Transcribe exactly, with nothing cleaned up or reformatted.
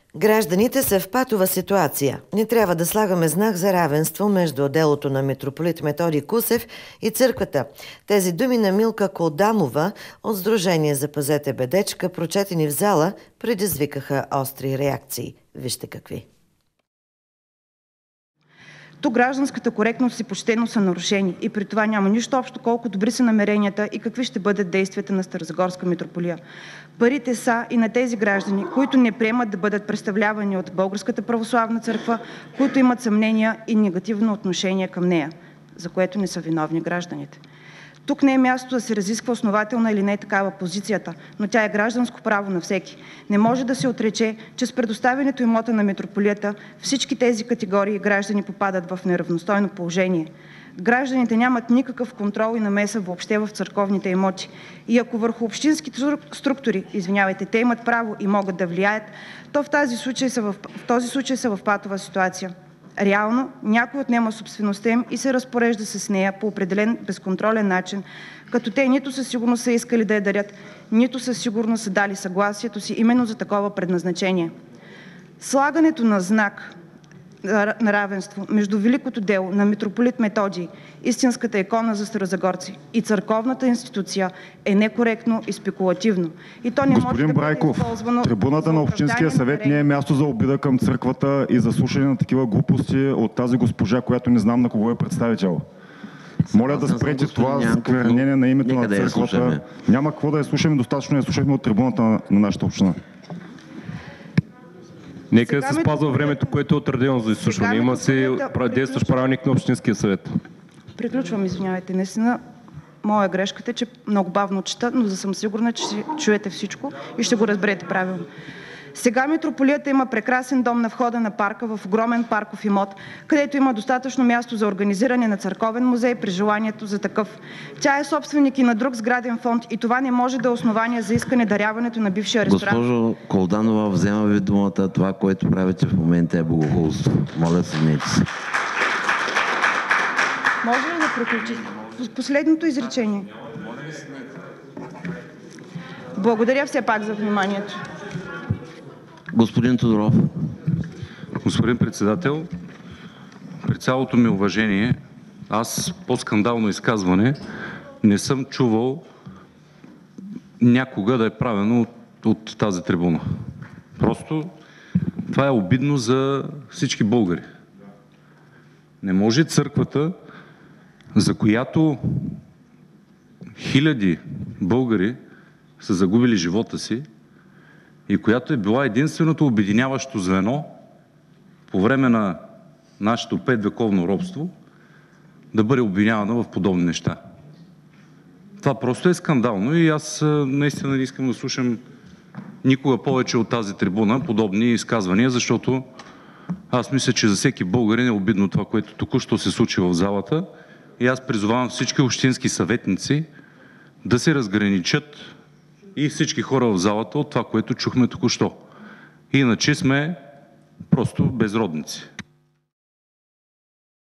Гражданите са в патова ситуация. Не трябва да слагаме знак за равенство между делото на митрополит Методий Кусев и църквата. Тези думи на Милка Колданова от Сдружение Запазете бедечка, прочетени в зала, предизвикаха остри реакции. Вижте какви. Тук гражданската коректност и почтеност са нарушени и при това няма нищо общо колко добри са намеренията и какви ще бъдат действията на Старозагорска митрополия. Парите са и на тези граждани, които не приемат да бъдат представлявани от Българската православна църква, които имат съмнения и негативно отношение към нея, за което не са виновни гражданите. Тук не е място да се разисква основателна или не такава позицията, но тя е гражданско право на всеки. Не може да се отрече, че с предоставянето имота на митрополията всички тези категории граждани попадат в неравностойно положение. Гражданите нямат никакъв контрол и намеса въобще в църковните имоти. И ако върху общински структури, извинявайте, те имат право и могат да влияят, то в този случай са в, в този случай са в патова ситуация. Реално някой отнема собствеността им и се разпорежда с нея по определен безконтролен начин, като те нито със сигурност са искали да я дарят, нито със сигурност са дали съгласието си именно за такова предназначение. Слагането на знак на равенство между великото дело на митрополит Методий, истинската икона за старозагорци и църковната институция е некоректно и спекулативно. И то не Господин може да Брайков, бъде използвано. трибуната на Общинския съвет не е място за обида към църквата и за слушане на такива глупости от тази госпожа, която не знам на кого е представител. Моля да спрете това сквернение на името на църквата. Няма какво да я слушаме, достатъчно я слушахме от трибуната на, на нашата община. Нека да се спазва времето, което е отредено за изслушване. Има си действащ правилник на Общинския съвет. Приключвам, извинявайте. Наистина, моя грешката е, че много бавно чета, но да съм сигурна, че ще чуете всичко и ще го разберете правилно. Сега митрополията има прекрасен дом на входа на парка в огромен парков имот, където има достатъчно място за организиране на църковен музей при желанието за такъв. Тя е собственик и на друг сграден фонд и това не може да е основание за искане даряването на бившия ресторант. Госпожо Колданова, взема ви думата. Това, което правите в момента е богохулство. Моля, седнете се. Може ли да приключите? Последното изречение. Благодаря все пак за вниманието. Господин Тодоров. Господин председател, при цялото ми уважение, аз по-скандално изказване не съм чувал някога да е правено от, от тази трибуна. Просто това е обидно за всички българи. Не може църквата, за която хиляди българи са загубили живота си, и която е била единственото обединяващо звено по време на нашето петвековно робство, да бъде обвинявана в подобни неща. Това просто е скандално и аз наистина не искам да слушам никога повече от тази трибуна подобни изказвания, защото аз мисля, че за всеки българин е обидно това, което току-що се случи в залата, и аз призовавам всички общински съветници да се разграничат и всички хора в залата от това, което чухме току-що. Иначе сме просто безродници.